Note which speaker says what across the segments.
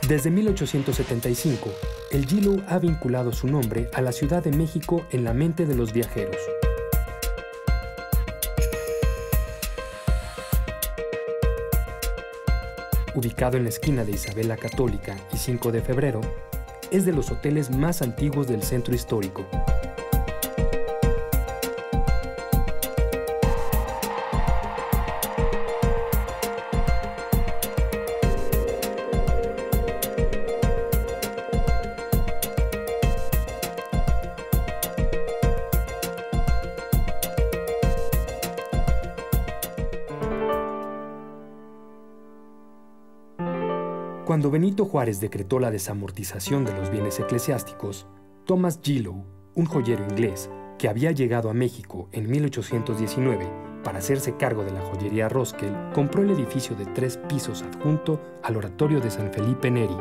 Speaker 1: Desde 1875, el Gilo ha vinculado su nombre a la Ciudad de México en la mente de los viajeros. Ubicado en la esquina de Isabel la Católica y 5 de Febrero, es de los hoteles más antiguos del centro histórico. Cuando Benito Juárez decretó la desamortización de los bienes eclesiásticos, Thomas Gilo, un joyero inglés que había llegado a México en 1819 para hacerse cargo de la joyería Roskell, compró el edificio de 3 pisos adjunto al oratorio de San Felipe Neri.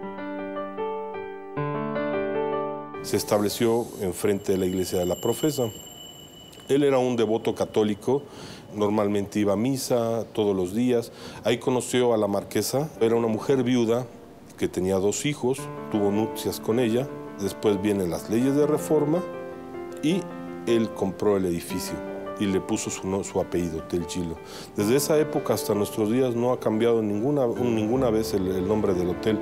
Speaker 2: Se estableció enfrente de la iglesia de la Profesa. Él era un devoto católico, normalmente iba a misa todos los días. Ahí conoció a la marquesa, era una mujer viuda que tenía 2 hijos, tuvo nupcias con ella. Después vienen las leyes de reforma y él compró el edificio y le puso su apellido, Hotel Gilo. Desde esa época hasta nuestros días no ha cambiado ninguna vez el nombre del hotel.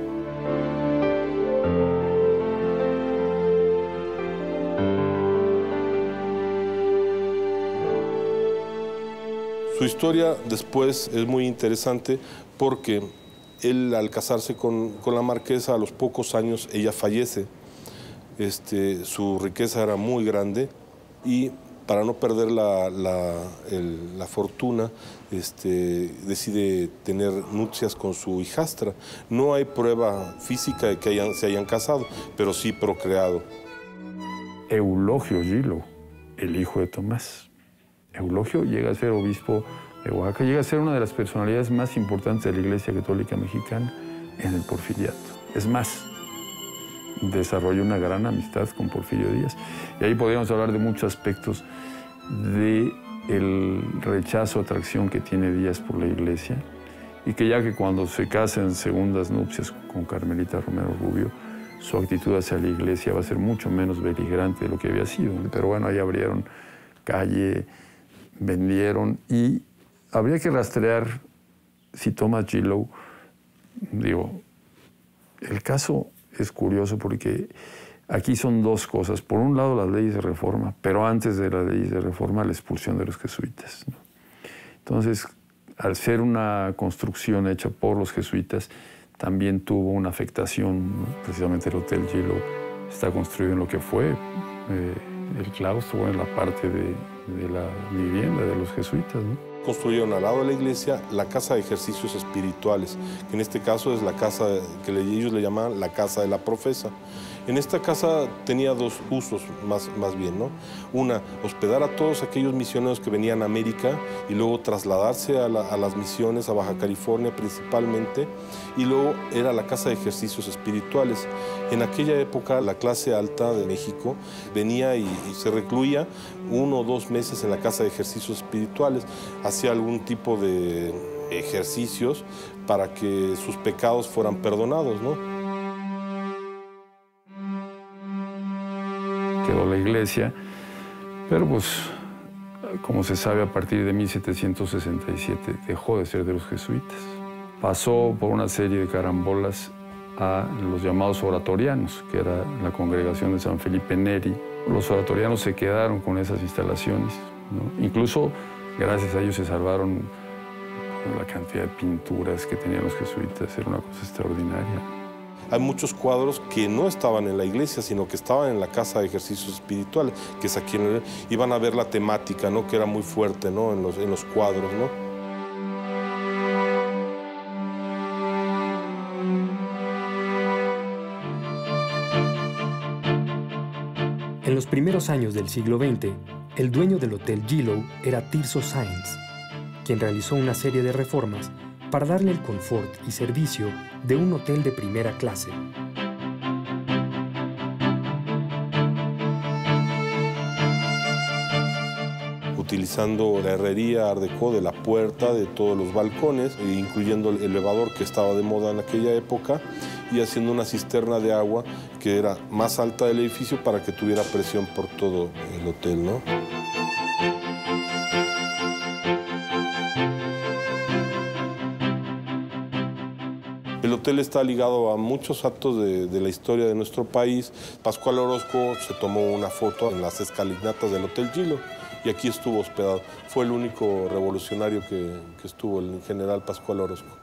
Speaker 2: Su historia después es muy interesante porque él, al casarse con la marquesa, a los pocos años ella fallece. Su riqueza era muy grande y para no perder la fortuna, decide tener nupcias con su hijastra. No hay prueba física de que se hayan casado, pero sí procreado.
Speaker 3: Eulogio Gilo, el hijo de Tomás. Eulogio llega a ser obispo de Oaxaca, llega a ser una de las personalidades más importantes de la Iglesia Católica Mexicana en el Porfiriato. Es más, desarrolló una gran amistad con Porfirio Díaz. Y ahí podríamos hablar de muchos aspectos del rechazo, atracción que tiene Díaz por la Iglesia, y que ya que cuando se casa en segundas nupcias con Carmelita Romero Rubio, su actitud hacia la Iglesia va a ser mucho menos beligerante de lo que había sido. Pero bueno, ahí abrieron calle, vendieron, y habría que rastrear si Thomas Gilo, el caso es curioso porque aquí son 2 cosas. Por un lado, las leyes de reforma, pero antes de las leyes de reforma, la expulsión de los jesuitas, ¿no? Entonces, al ser una construcción hecha por los jesuitas, también tuvo una afectación, ¿no? Precisamente el Hotel Gilo está construido en lo que fue el claustro, en la parte de la vivienda de los jesuitas, ¿no?
Speaker 2: Construyeron al lado de la iglesia la casa de ejercicios espirituales, que en este caso es la casa que ellos le llamaban la casa de la Profesa. En esta casa tenía 2 usos más bien, ¿no? Una, hospedar a todos aquellos misioneros que venían a América y luego trasladarse a las misiones, a Baja California principalmente, y luego era la casa de ejercicios espirituales. En aquella época la clase alta de México venía y se recluía 1 o 2 meses en la casa de ejercicios espirituales, hacía algún tipo de ejercicios para que sus pecados fueran perdonados, ¿no?
Speaker 3: Quedó la iglesia, pero pues, como se sabe, a partir de 1767 dejó de ser de los jesuitas. Pasó por una serie de carambolas a los llamados oratorianos, que era la congregación de San Felipe Neri. Los oratorianos se quedaron con esas instalaciones, ¿no? Incluso, gracias a ellos se salvaron la cantidad de pinturas que tenían los jesuitas, era una cosa extraordinaria.
Speaker 2: Hay muchos cuadros que no estaban en la iglesia, sino que estaban en la casa de ejercicios espirituales, que es aquí iban a ver la temática, ¿no? Que era muy fuerte, ¿no? en los cuadros, ¿no?
Speaker 1: En los primeros años del siglo XX, el dueño del Hotel Gilo era Tirso Sáenz, quien realizó una serie de reformas para darle el confort y servicio de un hotel de primera clase.
Speaker 2: utilizando la herrería Art Deco de la puerta, de todos los balcones, incluyendo el elevador que estaba de moda en aquella época, y haciendo una cisterna de agua que era más alta del edificio para que tuviera presión por todo el hotel, ¿no? El hotel está ligado a muchos actos de la historia de nuestro país. Pascual Orozco se tomó una foto en las escalinatas del Hotel Gilo y aquí estuvo hospedado. Fue el único revolucionario que estuvo, el general Pascual Orozco.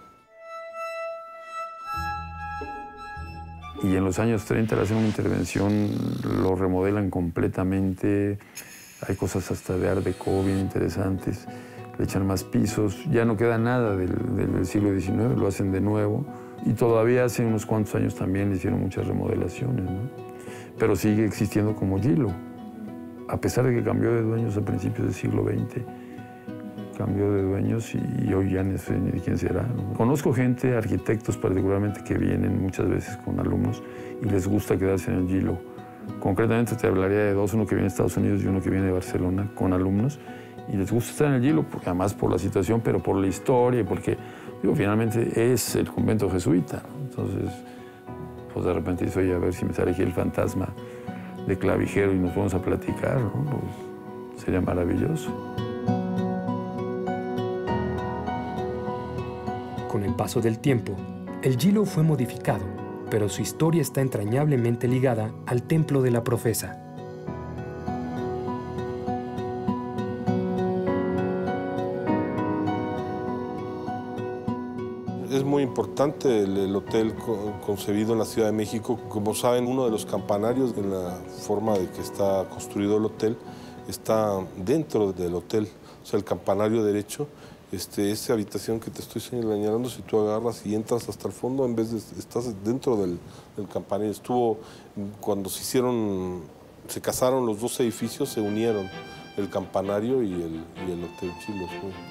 Speaker 3: Y en los años 30 le hacen una intervención, lo remodelan completamente. Hay cosas hasta de Art Deco bien interesantes. Le echan más pisos. Ya no queda nada del siglo XIX, lo hacen de nuevo. Y todavía hace unos cuantos años también le hicieron muchas remodelaciones, ¿no? Pero sigue existiendo como Gilo. A pesar de que cambió de dueños a principios del siglo XX, cambió de dueños y hoy ya no sé ni de quién será, ¿no? Conozco gente, arquitectos particularmente, que vienen muchas veces con alumnos y les gusta quedarse en el Gilo. Concretamente te hablaría de dos, uno que viene de Estados Unidos y uno que viene de Barcelona, con alumnos. Y les gusta estar en el Gilo, porque además por la situación, pero por la historia, porque, digo, finalmente es el convento jesuita, ¿no? Entonces, pues de repente dice, oye, a ver si me sale aquí el fantasma de Clavijero y nos vamos a platicar, ¿no? Pues sería maravilloso.
Speaker 1: Con el paso del tiempo, el Gilo fue modificado, pero su historia está entrañablemente ligada al Templo de la Profesa.
Speaker 2: Es muy importante el hotel concebido en la Ciudad de México. Como saben, uno de los campanarios, en la forma de que está construido el hotel, está dentro del hotel. O sea, el campanario derecho, esa habitación que te estoy señalando, si tú agarras y entras hasta el fondo, en vez de estás dentro del campanario. Estuvo, cuando se casaron los dos edificios, se unieron el campanario y el Hotel Gilo.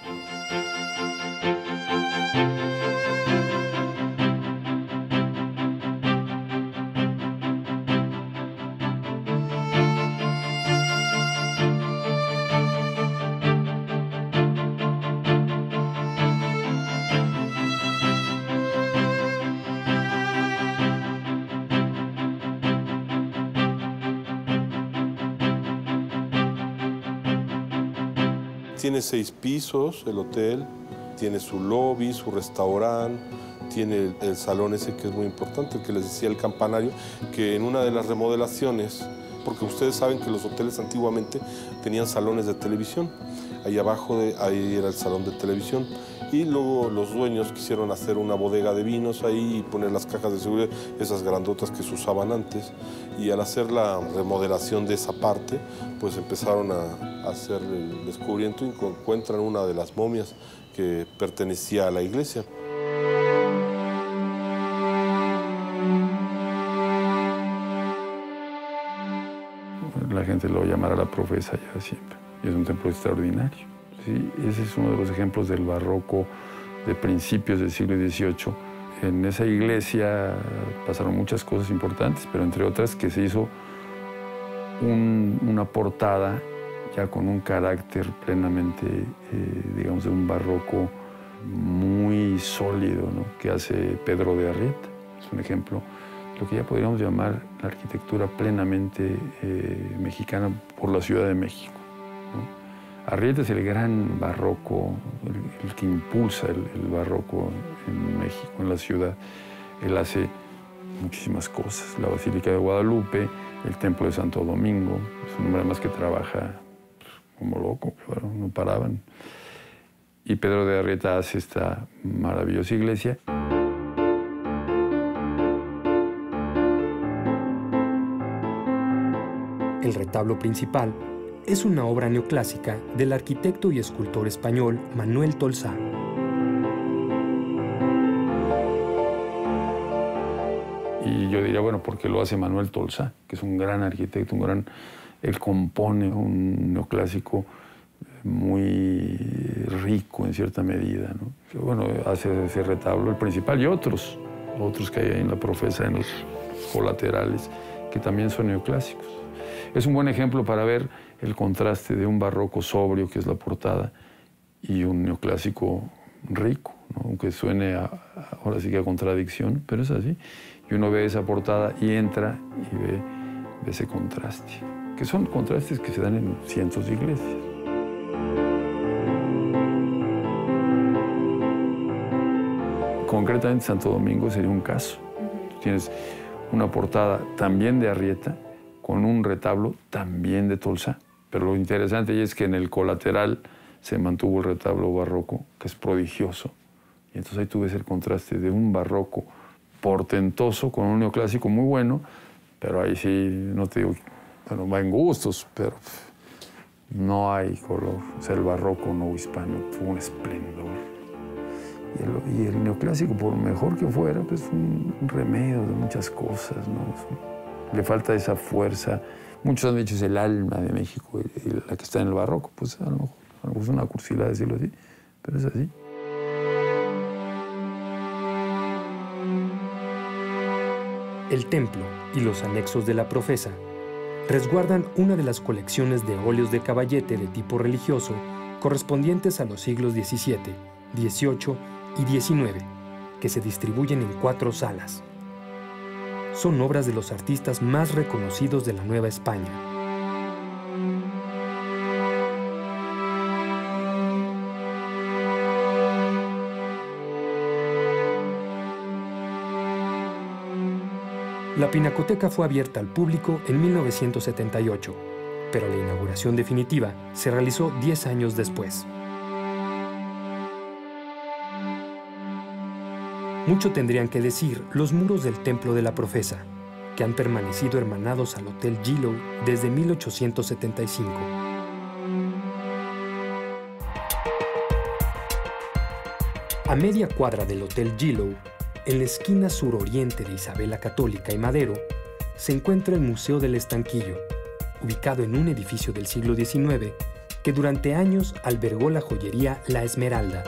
Speaker 2: Tiene 6 pisos el hotel, tiene su lobby, su restaurante, tiene el salón ese que es muy importante, el que les decía el campanario, que en una de las remodelaciones, porque ustedes saben que los hoteles antiguamente tenían salones de televisión, ahí abajo ahí era el salón de televisión, y luego los dueños quisieron hacer una bodega de vinos ahí y poner las cajas de seguridad, esas grandotas que se usaban antes, y al hacer la remodelación de esa parte, pues empezaron a hacer el descubrimiento y encuentran una de las momias que pertenecía a la iglesia.
Speaker 3: La gente lo llamará la Profesa ya siempre, y es un templo extraordinario. Sí, ese es uno de los ejemplos del barroco de principios del siglo XVIII. En esa iglesia pasaron muchas cosas importantes, pero entre otras que se hizo una portada ya con un carácter plenamente, digamos, de un barroco muy sólido, ¿no?, que hace Pedro de Arrieta. Es un ejemplo de lo que ya podríamos llamar la arquitectura plenamente mexicana por la Ciudad de México, ¿no? Arrieta es el gran barroco, el que impulsa el barroco en México, en la ciudad. Él hace muchísimas cosas. La Basílica de Guadalupe, el Templo de Santo Domingo. Es un hombre además que trabaja como loco, que bueno, no paraban. Y Pedro de Arrieta hace esta maravillosa iglesia.
Speaker 1: El retablo principal es una obra neoclásica del arquitecto y escultor español Manuel Tolsá.
Speaker 3: Y yo diría, bueno, ¿por qué lo hace Manuel Tolsá? Que es un gran arquitecto, él compone un neoclásico muy rico en cierta medida, ¿no? Bueno, hace ese retablo, el principal, y otros que hay ahí en la Profesa, en los colaterales, que también son neoclásicos. Es un buen ejemplo para ver el contraste de un barroco sobrio, que es la portada, y un neoclásico rico, ¿no? Aunque suene ahora sí que a contradicción, pero es así. Y uno ve esa portada y entra y ve ese contraste, que son contrastes que se dan en cientos de iglesias. Concretamente Santo Domingo sería un caso. Tienes una portada también de Arrieta, con un retablo también de Tolsá. Pero lo interesante es que en el colateral se mantuvo el retablo barroco, que es prodigioso. Y entonces ahí tú ves el contraste de un barroco portentoso con un neoclásico muy bueno, pero ahí sí, no te digo, bueno, va en gustos, pero no hay color. O sea, el barroco no hispano fue un esplendor. Y el neoclásico, por mejor que fuera, pues un remedio de muchas cosas, ¿no? Le falta esa fuerza. Muchos han dicho es el alma de México, y la que está en el barroco. Pues a lo mejor es una cursilada decirlo así, pero es así.
Speaker 1: El templo y los anexos de la Profesa resguardan una de las colecciones de óleos de caballete de tipo religioso correspondientes a los siglos XVII, XVIII y XIX, que se distribuyen en 4 salas. Son obras de los artistas más reconocidos de la Nueva España. La Pinacoteca fue abierta al público en 1978, pero la inauguración definitiva se realizó 10 años después. Mucho tendrían que decir los muros del Templo de la Profesa, que han permanecido hermanados al Hotel Gilo desde 1875. A media cuadra del Hotel Gilo, en la esquina suroriente de Isabela Católica y Madero, se encuentra el Museo del Estanquillo, ubicado en un edificio del siglo XIX que durante años albergó la joyería La Esmeralda.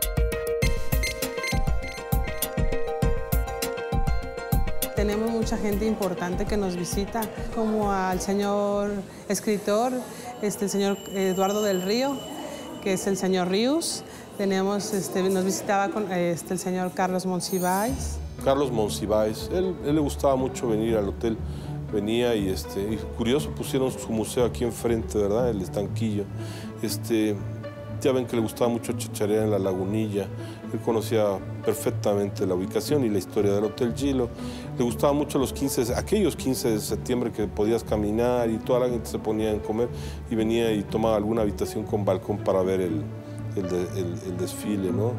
Speaker 4: Tenemos mucha gente importante que nos visita, como al señor escritor, el señor Eduardo del Río, que es el señor Ríos. Tenemos, nos visitaba el señor Carlos Monsiváis.
Speaker 2: Carlos Monsiváis, él le gustaba mucho venir al hotel. Venía y curioso, pusieron su museo aquí enfrente, ¿verdad? El Estanquillo. Ya ven que le gustaba mucho chacharear en la Lagunilla. Él conocía perfectamente la ubicación y la historia del Hotel Gilo. Le gustaba mucho aquellos 15 de septiembre que podías caminar y toda la gente se ponía a comer y venía y tomaba alguna habitación con balcón para ver el desfile, ¿no?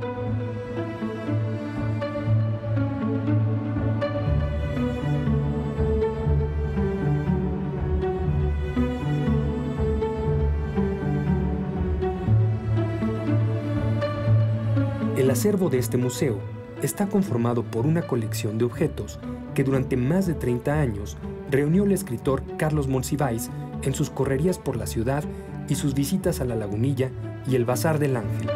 Speaker 1: El acervo de este museo está conformado por una colección de objetos que durante más de 30 años reunió el escritor Carlos Monsiváis en sus correrías por la ciudad y sus visitas a la Lagunilla y el Bazar del Ángel.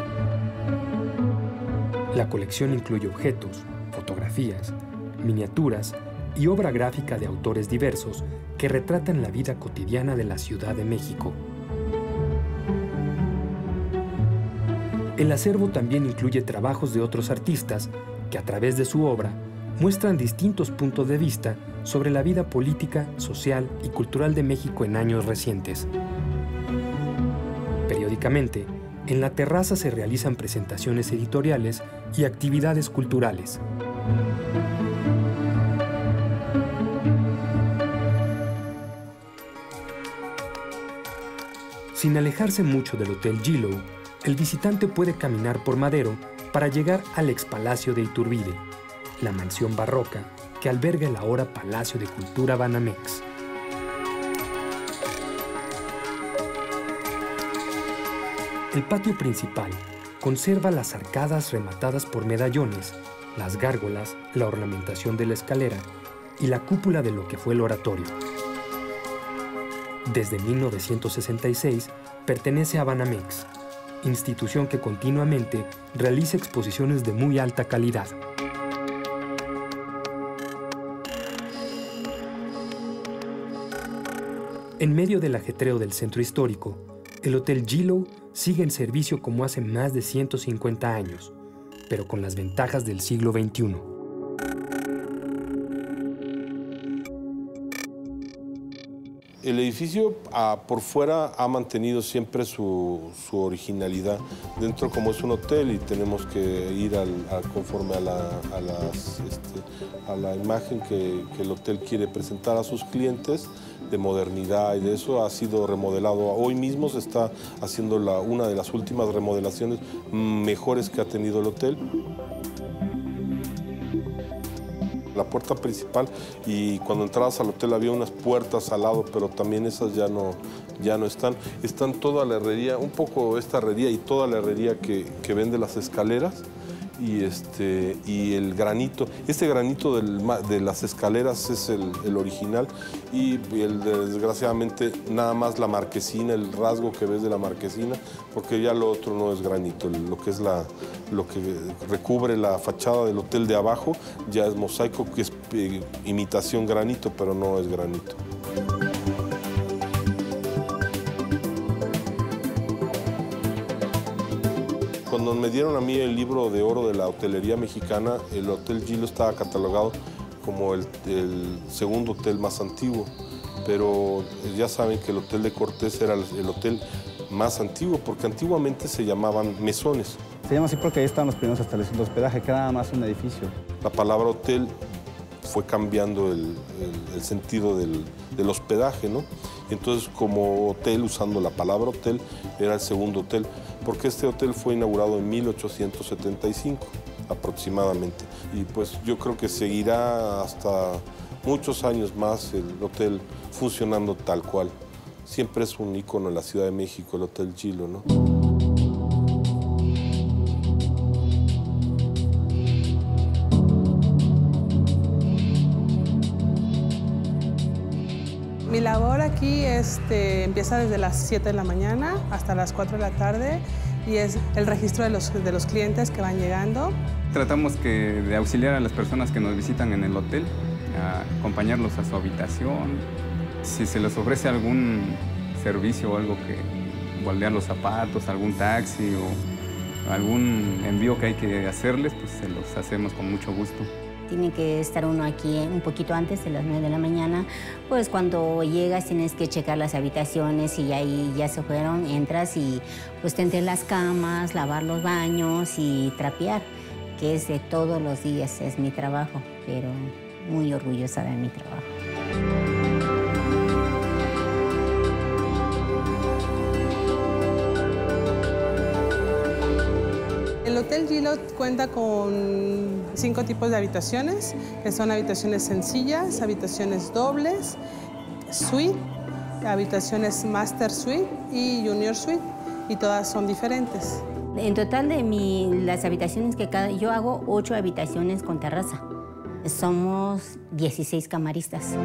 Speaker 1: La colección incluye objetos, fotografías, miniaturas y obra gráfica de autores diversos que retratan la vida cotidiana de la Ciudad de México. El acervo también incluye trabajos de otros artistas que a través de su obra muestran distintos puntos de vista sobre la vida política, social y cultural de México en años recientes. Periódicamente, en la terraza se realizan presentaciones editoriales y actividades culturales. Sin alejarse mucho del Hotel Gilo, el visitante puede caminar por Madero para llegar al Expalacio de Iturbide, la mansión barroca que alberga el ahora Palacio de Cultura Banamex. El patio principal conserva las arcadas rematadas por medallones, las gárgolas, la ornamentación de la escalera y la cúpula de lo que fue el oratorio. Desde 1966 pertenece a Banamex, institución que continuamente realiza exposiciones de muy alta calidad. En medio del ajetreo del centro histórico, el Hotel Gilo sigue en servicio como hace más de 150 años, pero con las ventajas del siglo XXI.
Speaker 2: El edificio por fuera ha mantenido siempre su originalidad. Dentro, como es un hotel y tenemos que ir conforme a la imagen que el hotel quiere presentar a sus clientes, de modernidad y de eso, ha sido remodelado. Hoy mismo se está haciendo una de las últimas remodelaciones mejores que ha tenido el hotel. La puerta principal, y cuando entrabas al hotel había unas puertas al lado, pero también esas ya no están. Están toda la herrería, un poco esta herrería y toda la herrería que vende las escaleras y el granito. Este granito de las escaleras es el original y desgraciadamente nada más la marquesina, el rasgo que ves de la marquesina, porque ya lo otro no es granito. Lo que recubre la fachada del hotel de abajo ya es mosaico, que es imitación granito, pero no es granito. Cuando me dieron a mí el libro de oro de la hotelería mexicana, el Hotel Gilo estaba catalogado como el segundo hotel más antiguo, pero ya saben que el Hotel de Cortés era el hotel más antiguo, porque antiguamente se llamaban mesones.
Speaker 5: Se llama así porque ahí estaban los primeros establecimientos de hospedaje, que era nada más un edificio.
Speaker 2: La palabra hotel fue cambiando el sentido del hospedaje, ¿no? Entonces, como hotel, usando la palabra hotel, era el segundo hotel, porque este hotel fue inaugurado en 1875 aproximadamente. Y pues yo creo que seguirá hasta muchos años más el hotel funcionando tal cual. Siempre es un ícono en la Ciudad de México, el Hotel Gilo, ¿no?
Speaker 4: Mi labor aquí empieza desde las 7 de la mañana hasta las 4 de la tarde y es el registro de los clientes que van llegando.
Speaker 6: Tratamos de auxiliar a las personas que nos visitan en el hotel, acompañarlos a su habitación. Si se les ofrece algún servicio o algo que moldear los zapatos, algún taxi o algún envío que hay que hacerles, pues se los hacemos con mucho gusto.
Speaker 7: Tiene que estar uno aquí un poquito antes de las 9 de la mañana. Pues cuando llegas tienes que checar las habitaciones y ahí ya se fueron, entras y pues tender las camas, lavar los baños y trapear, que es de todos los días, es mi trabajo, pero muy orgullosa de mi trabajo.
Speaker 4: El Hotel Gilo cuenta con 5 tipos de habitaciones, que son habitaciones sencillas, habitaciones dobles, suite, habitaciones master suite y junior suite, y todas son diferentes.
Speaker 7: En total de las habitaciones yo hago 8 habitaciones con terraza. Somos 16 camaristas.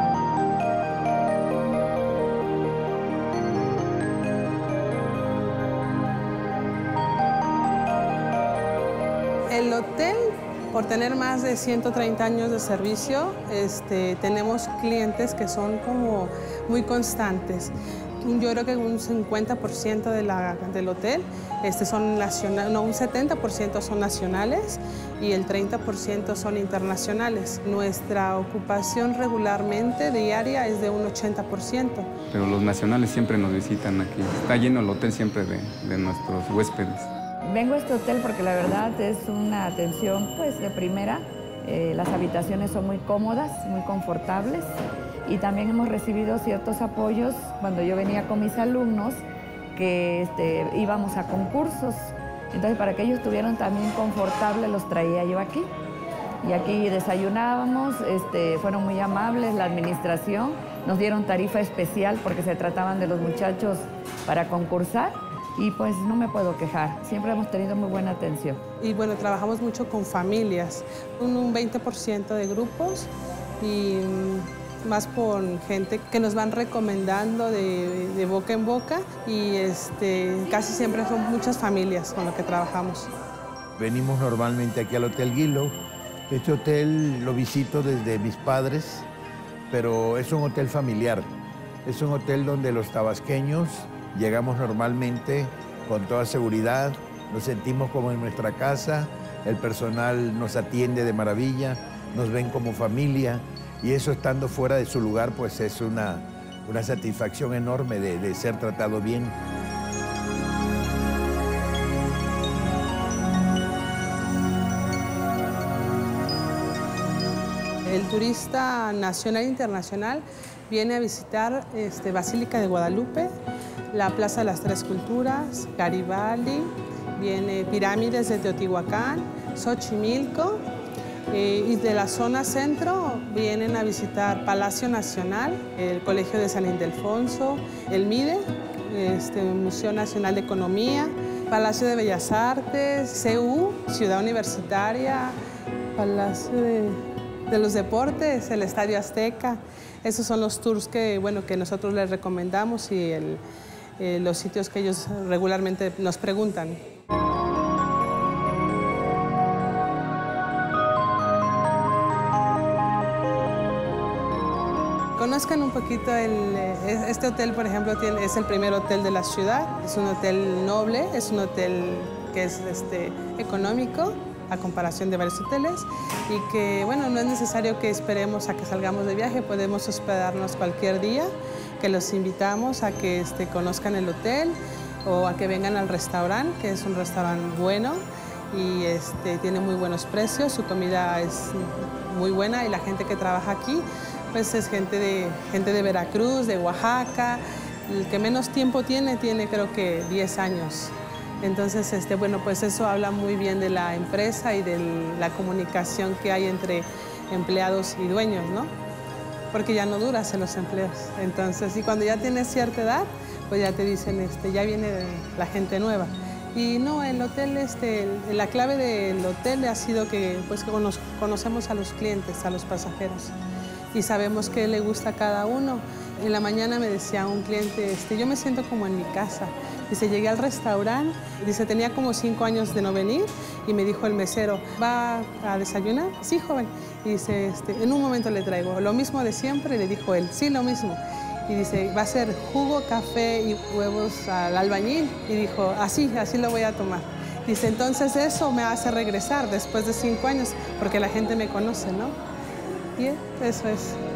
Speaker 4: El hotel, por tener más de 130 años de servicio, tenemos clientes que son como muy constantes. Yo creo que un 50% del hotel son nacionales, no, un 70% son nacionales y el 30% son internacionales. Nuestra ocupación regularmente diaria es de un 80%.
Speaker 6: Pero los nacionales siempre nos visitan aquí. Está lleno el hotel siempre de nuestros huéspedes.
Speaker 8: Vengo a este hotel porque la verdad es una atención pues de primera. Las habitaciones son muy cómodas, muy confortables y también hemos recibido ciertos apoyos cuando yo venía con mis alumnos que íbamos a concursos. Entonces para que ellos estuvieran también confortables los traía yo aquí. Y aquí desayunábamos, fueron muy amables, la administración nos dieron tarifa especial porque se trataban de los muchachos para concursar. Y pues no me puedo quejar, siempre hemos tenido muy buena atención.
Speaker 4: Y bueno, trabajamos mucho con familias, un 20% de grupos y más por gente que nos van recomendando de boca en boca y casi siempre son muchas familias con las que trabajamos.
Speaker 9: Venimos normalmente aquí al Hotel Gilo. Este hotel lo visito desde mis padres, pero es un hotel familiar. Es un hotel donde los tabasqueños llegamos normalmente con toda seguridad, nos sentimos como en nuestra casa, el personal nos atiende de maravilla, nos ven como familia y eso estando fuera de su lugar pues es una satisfacción enorme de ser tratado bien.
Speaker 4: El turista nacional e internacional viene a visitar Basílica de Guadalupe, la Plaza de las Tres Culturas, Garibaldi, viene Pirámides de Teotihuacán, Xochimilco, y de la zona centro vienen a visitar Palacio Nacional, el Colegio de San Ildefonso, el MIDE, Museo Nacional de Economía, Palacio de Bellas Artes, CU, Ciudad Universitaria, Palacio de los Deportes, el Estadio Azteca. Esos son los tours que nosotros les recomendamos y los sitios que ellos regularmente nos preguntan. Conozcan un poquito este hotel, por ejemplo, es el primer hotel de la ciudad. Es un hotel noble, es un hotel que es económico a comparación de varios hoteles y que, bueno, no es necesario que esperemos a que salgamos de viaje, podemos hospedarnos cualquier día, que los invitamos a que conozcan el hotel o a que vengan al restaurante, que es un restaurante bueno y tiene muy buenos precios, su comida es muy buena y la gente que trabaja aquí pues es gente de Veracruz, de Oaxaca. El que menos tiempo tiene creo que 10 años. Entonces, pues eso habla muy bien de la empresa y de la comunicación que hay entre empleados y dueños, ¿no? Porque ya no duras en los empleos. Entonces, y cuando ya tienes cierta edad, pues ya te dicen, ya viene la gente nueva. Y no, el hotel, la clave del hotel ha sido que pues conocemos a los clientes, a los pasajeros. Y sabemos qué le gusta a cada uno. En la mañana me decía un cliente, yo me siento como en mi casa. Dice, llegué al restaurante, dice, tenía como 5 años de no venir y me dijo el mesero, ¿va a desayunar? Sí, joven. Y dice, en un momento le traigo lo mismo de siempre, le dijo él, sí, lo mismo. Y dice, va a ser jugo, café y huevos al albañil. Y dijo, así lo voy a tomar. Dice, entonces eso me hace regresar después de 5 años, porque la gente me conoce, ¿no? Y eso es.